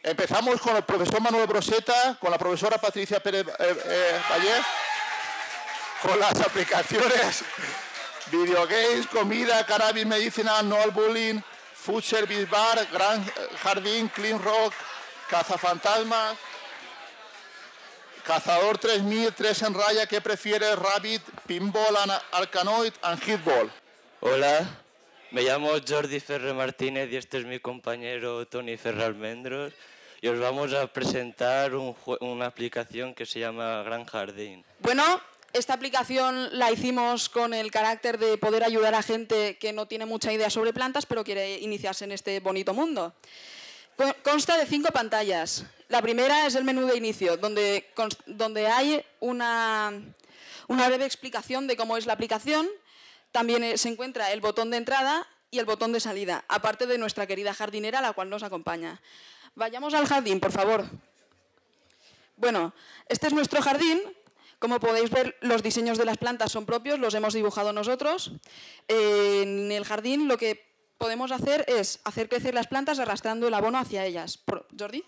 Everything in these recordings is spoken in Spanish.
Empezamos con el profesor Manuel Broseta, con la profesora Patricia Pérez Vallés, con las aplicaciones Videogames, Comida, Cannabis Medicinal, No al Bullying, Food Service Bar, Gran Jardín, Clean Rock, Cazafantasmas, Cazador 3000, 3 en raya, ¿qué prefieres? Rabbit, Pinball, Arcanoid and Hitball. Hola, me llamo Jordi Ferrer Martínez y este es mi compañero Toni Ferrer Almendros y os vamos a presentar una aplicación que se llama Gran Jardín. Bueno, esta aplicación la hicimos con el carácter de poder ayudar a gente que no tiene mucha idea sobre plantas pero quiere iniciarse en este bonito mundo. Consta de 5 pantallas. La primera es el menú de inicio, donde hay una breve explicación de cómo es la aplicación. También se encuentra el botón de entrada y el botón de salida, aparte de nuestra querida jardinera, la cual nos acompaña. Vayamos al jardín, por favor. Bueno, este es nuestro jardín. Como podéis ver, los diseños de las plantas son propios, los hemos dibujado nosotros. En el jardín lo que podemos hacer es hacer crecer las plantas arrastrando el abono hacia ellas. Jordi.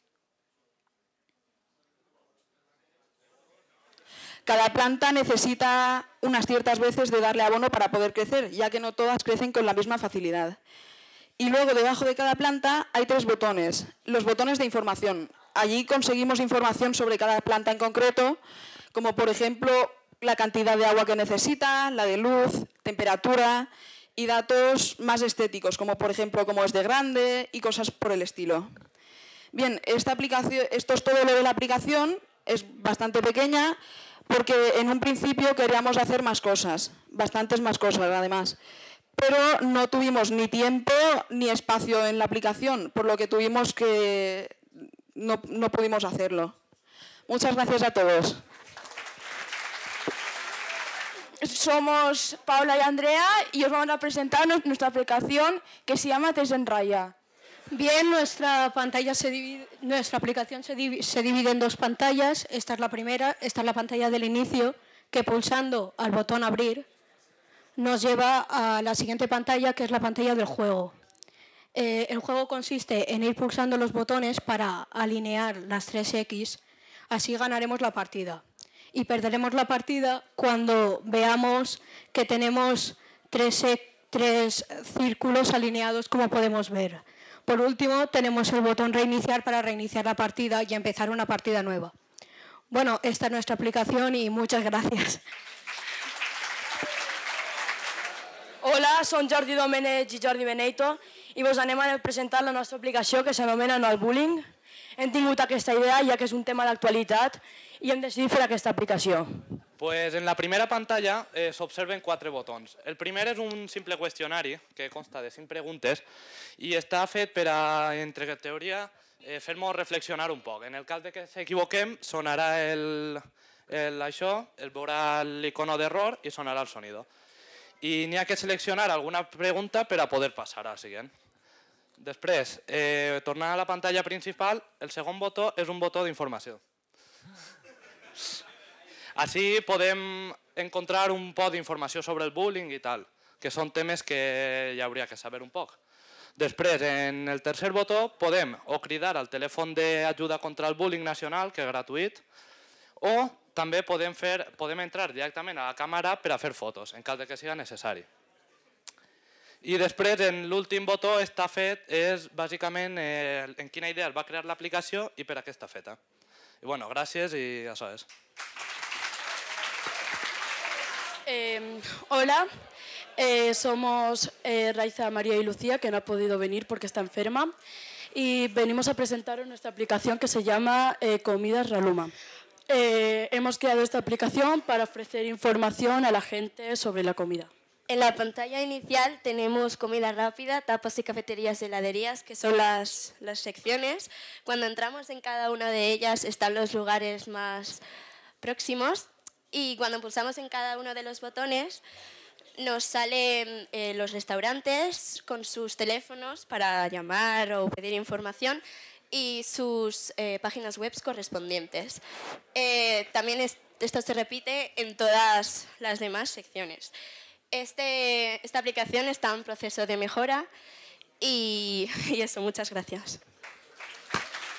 Cada planta necesita unas ciertas veces de darle abono para poder crecer, ya que no todas crecen con la misma facilidad. Y luego, debajo de cada planta, hay 3 botones, los botones de información. Allí conseguimos información sobre cada planta en concreto, como por ejemplo la cantidad de agua que necesita, la de luz, temperatura y datos más estéticos, como por ejemplo cómo es de grande y cosas por el estilo. Bien, esta aplicación, esto es todo lo de la aplicación, es bastante pequeña, porque en un principio queríamos hacer más cosas, bastantes más cosas además, pero no tuvimos ni tiempo ni espacio en la aplicación, por lo que tuvimos que no pudimos hacerlo. Muchas gracias a todos. Somos Paula y Andrea y os vamos a presentar nuestra aplicación que se llama 3 en raya. Bien, nuestra aplicación se divide en 2 pantallas. Esta es la primera, esta es la pantalla del inicio, que pulsando al botón abrir nos lleva a la siguiente pantalla, que es la pantalla del juego. El juego consiste en ir pulsando los botones para alinear las 3X, así ganaremos la partida. Y perderemos la partida cuando veamos que tenemos 3 círculos alineados, como podemos ver. Por último, tenemos el botón reiniciar para reiniciar la partida y empezar una partida nueva. Bueno, esta es nuestra aplicación y muchas gracias. Hola, som Jordi Domènech i Jordi Benito i vos anem a presentar la nostra aplicació que s'anomena No al Bullying. Hem tingut aquesta idea ja que és un tema d'actualitat y hem decidit fer aquesta aplicació. Pues en la primera pantalla se observen 4 botones. El primer es un simple cuestionari que consta de 5 preguntes i està fet per a, entre teoria, fer-nos reflexionar un poc. En el cas de que s'equivoquem, sonarà això, es veurà l'icono d'error i sonarà el sonido. I n'hi ha que seleccionar alguna pregunta per a poder passar al següent. Després, tornant a la pantalla principal, el segon botó és un botó d'informació. Así podem encontrar un poc d'informació sobre el bullying i tal, que són temes que ja hauria que saber un poc. Després, en el tercer botó, podem o cridar al telèfon d'ajuda contra el bullying nacional, que és gratuït, o també podem entrar directament a la càmera per a fer fotos, en cas que sigui necessari. I després, en l'últim botó, està fet, és bàsicament en quina idea es va crear l'aplicació i per a què està feta. I bueno, gràcies i això és. Hola, somos Raiza, María y Lucía, que no ha podido venir porque está enferma, y venimos a presentaros nuestra aplicación que se llama Comidas Raluma. Hemos creado esta aplicación para ofrecer información a la gente sobre la comida. En la pantalla inicial tenemos comida rápida, tapas y cafeterías y heladerías, que son las secciones. Cuando entramos en cada una de ellas están los lugares más próximos. Y cuando pulsamos en cada uno de los botones nos salen los restaurantes con sus teléfonos para llamar o pedir información y sus páginas web correspondientes. También esto se repite en todas las demás secciones. Esta aplicación está en proceso de mejora y eso, muchas gracias.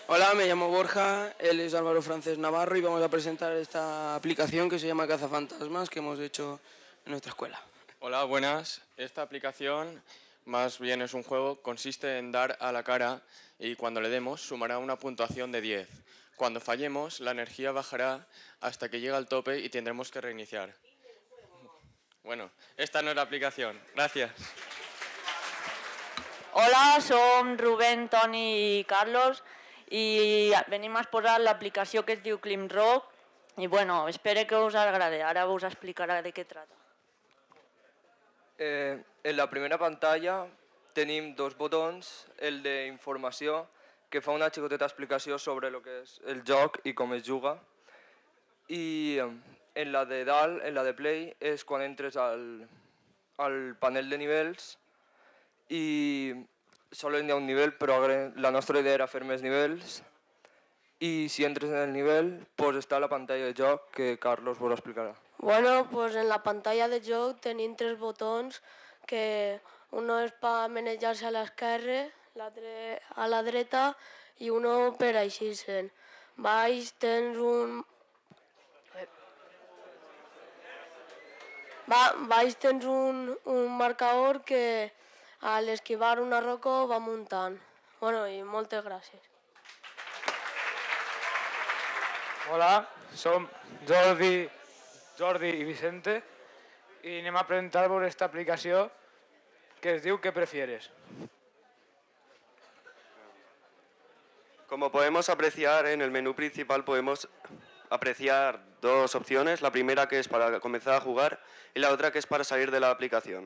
Hola, me llamo Borja, él es Álvaro Francés Navarro y vamos a presentar esta aplicación que se llama Cazafantasmas que hemos hecho en nuestra escuela. Hola, buenas. Esta aplicación más bien es un juego, consiste en dar a la cara y cuando le demos sumará una puntuación de 10. Cuando fallemos, la energía bajará hasta que llegue al tope y tendremos que reiniciar. Bueno, esta no es la aplicación. Gràcies. Hola, som Rubén, Toni i Carlos i venim a exposar l'aplicació que es diu Climrock i bueno, espero que us agrade. Ara us explicarà de què trata. En la primera pantalla tenim dos botons, el d'informació, que fa una xicoteta explicació sobre el que és el joc i com es juga, i en la de dalt, en la de play, és quan entres al panel de nivells i solen hi ha un nivell, però la nostra idea era fer més nivells i si entres en el nivell, pues està la pantalla de joc que Carlos vos explicarà. Bueno, pues en la pantalla de joc tenim tres botons que uno és per manejar-se a l'esquerra, l'altre a la dreta i uno per eixir-se'n. Baix tens un marcador que al esquivar una roca va muntant. Bueno, i moltes gràcies. Hola, som Jordi i Vicente i anem a presentar-vos esta aplicació que es diu ¿Qué prefieres? Como podemos apreciar, en el menú principal podemos apreciar dos opciones. La primera que es para comenzar a jugar y la otra que es para salir de la aplicación.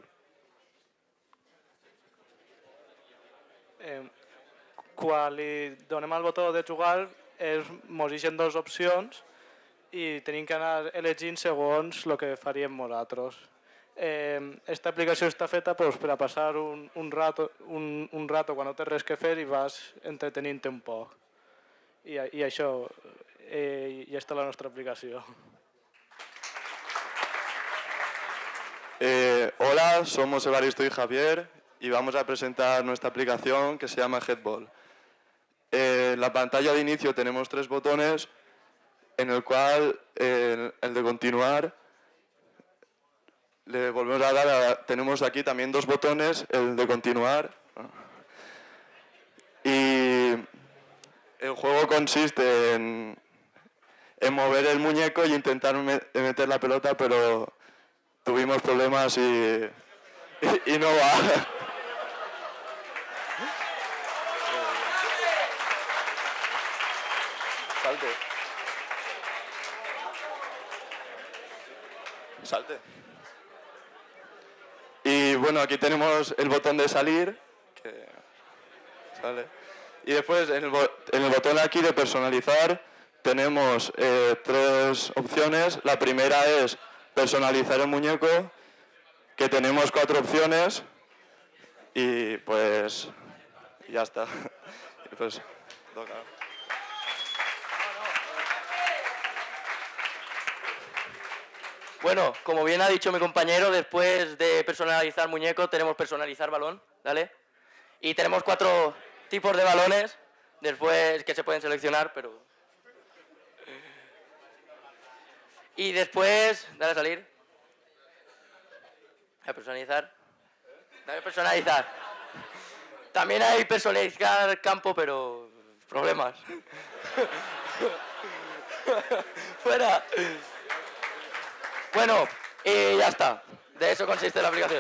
Quan li donem al botó de jugar mos deixen dues opcions i tenim que anar elegint segons el que faríem nosaltres. Esta aplicació està feta per a passar un rato quan no tens res que fer i vas entretenint-te un poc. I això, ja està la nostra aplicació. Hola, somos Evaristo y Javier y vamos a presentar nuestra aplicación que se llama Headball. En la pantalla de inicio tenemos tres botones en el cual el de continuar le volvemos a dar, tenemos aquí también dos botones, el de continuar. Y el juego consiste en mover el muñeco y intentar meter la pelota, pero tuvimos problemas y no va. Salte. Y bueno, aquí tenemos el botón de salir, que sale. Y después en el botón aquí de personalizar tenemos tres opciones. La primera es personalizar el muñeco, que tenemos 4 opciones y pues ya está. Y pues toca. Bueno, como bien ha dicho mi compañero, después de personalizar muñeco tenemos personalizar balón, ¿vale? Y tenemos 4 tipos de balones, después que se pueden seleccionar, pero... Y después, dale a salir. A personalizar. Dale a personalizar. También hay personalizar campo, pero... problemas. Fuera. Bueno, y ya está. De eso consiste la aplicación.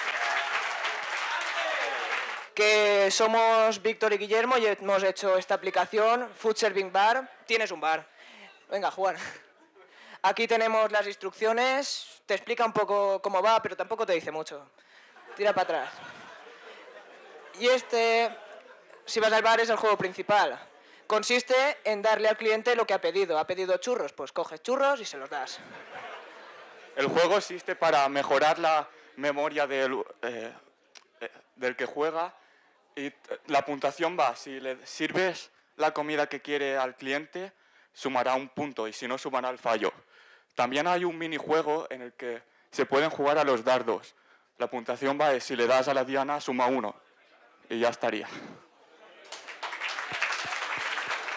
Que somos Víctor y Guillermo y hemos hecho esta aplicación, Food Serving Bar. Tienes un bar. Venga, Juan. Aquí tenemos las instrucciones. Te explica un poco cómo va, pero tampoco te dice mucho. Tira para atrás. Y si vas al bar, es el juego principal. Consiste en darle al cliente lo que ha pedido. ¿Ha pedido churros? Pues coges churros y se los das. El juego existe para mejorar la memoria del que juega y la puntuación va, si le sirves la comida que quiere al cliente, sumará un punto y si no, sumará el fallo. También hay un minijuego en el que se pueden jugar a los dardos. La puntuación va, si le das a la diana, suma 1 y ya estaría.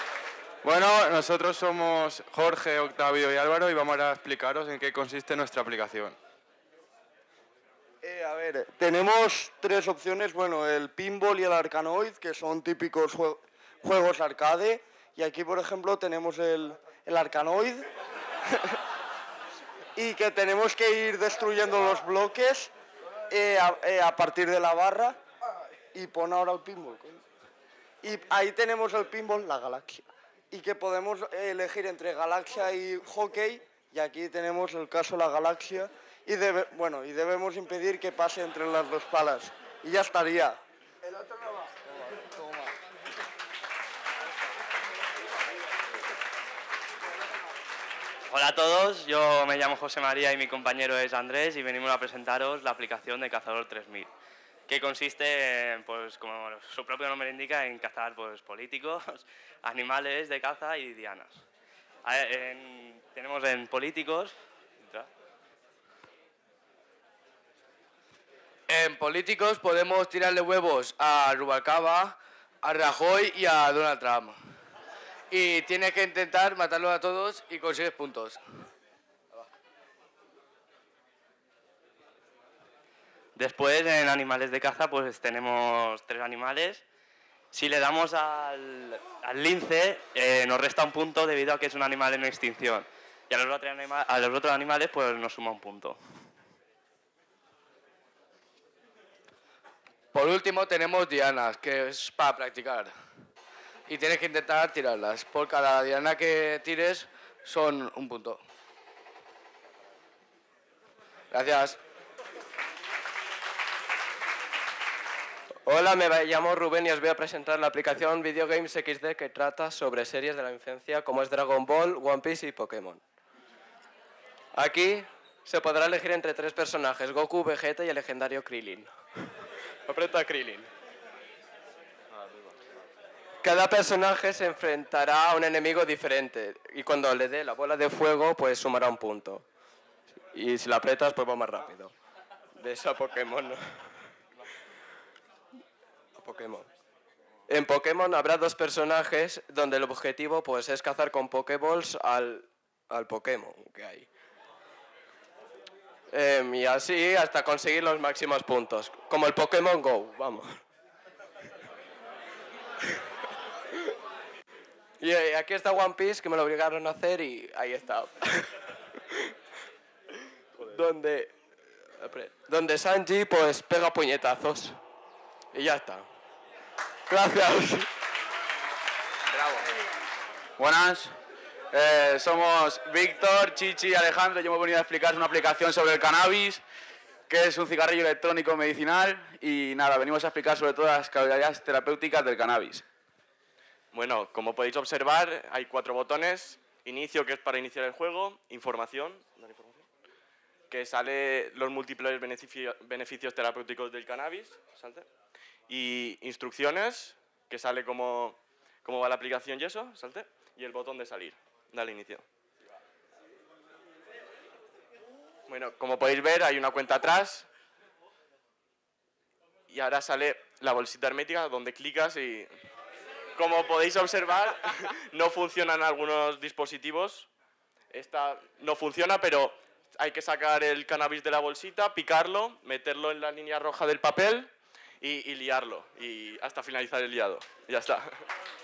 Bueno, nosotros somos Jorge, Octavio y Álvaro y vamos a explicaros en qué consiste nuestra aplicación. A ver, tenemos tres opciones, bueno, el pinball y el Arkanoid, que son típicos juegos arcade, y aquí, por ejemplo, tenemos el Arkanoid, y que tenemos que ir destruyendo los bloques a partir de la barra, y pon ahora el pinball. Y ahí tenemos el pinball, la galaxia, y que podemos elegir entre galaxia y hockey, y aquí tenemos el caso la galaxia, y debemos impedir que pase entre las dos palas. Y ya estaría. El otro no va. Toma. Hola a todos, yo me llamo José María y mi compañero es Andrés y venimos a presentaros la aplicación de Cazador 3000, que consiste, pues como su propio nombre indica, en cazar pues, políticos, animales de caza y dianas. Tenemos en políticos... En políticos podemos tirarle huevos a Rubalcaba, a Rajoy y a Donald Trump. Y tienes que intentar matarlos a todos y consigues puntos. Después, en animales de caza, pues tenemos 3 animales. Si le damos al lince, nos resta un punto debido a que es un animal en extinción. Y a los otros animales, pues nos suma un punto. Por último tenemos dianas, que es para practicar. Y tienes que intentar tirarlas. Por cada diana que tires son un punto. Gracias. Hola, me llamo Rubén y os voy a presentar la aplicación Video Games XD que trata sobre series de la infancia como es Dragon Ball, One Piece y Pokémon. Aquí se podrá elegir entre 3 personajes, Goku, Vegeta y el legendario Krillin. Aprieta Krillin. Cada personaje se enfrentará a un enemigo diferente y cuando le dé la bola de fuego pues sumará un punto. Y si la aprietas pues va más rápido. Ves a Pokémon. En Pokémon habrá 2 personajes donde el objetivo pues es cazar con Pokéballs al Pokémon que hay. Y así hasta conseguir los máximos puntos. Como el Pokémon Go, vamos. Y aquí está One Piece, que me lo obligaron a hacer y ahí está. donde Sanji pues pega puñetazos. Y ya está. Gracias. Bravo. Buenas. Somos Víctor, Chichi y Alejandro. Yo me he venido a explicar una aplicación sobre el cannabis, que es un cigarrillo electrónico medicinal. Y nada, venimos a explicar sobre todas las cualidades terapéuticas del cannabis. Bueno, como podéis observar, hay 4 botones. Inicio, que es para iniciar el juego. Información, que sale los múltiples beneficios terapéuticos del cannabis. Salte. Y instrucciones, que sale cómo va la aplicación y eso. Salte. Y el botón de salir. Dale inicio. Bueno, como podéis ver, hay una cuenta atrás. Y ahora sale la bolsita hermética donde clicas y... Como podéis observar, no funcionan algunos dispositivos. Esta no funciona, pero hay que sacar el cannabis de la bolsita, picarlo, meterlo en la línea roja del papel y liarlo. Y hasta finalizar el liado. Ya está.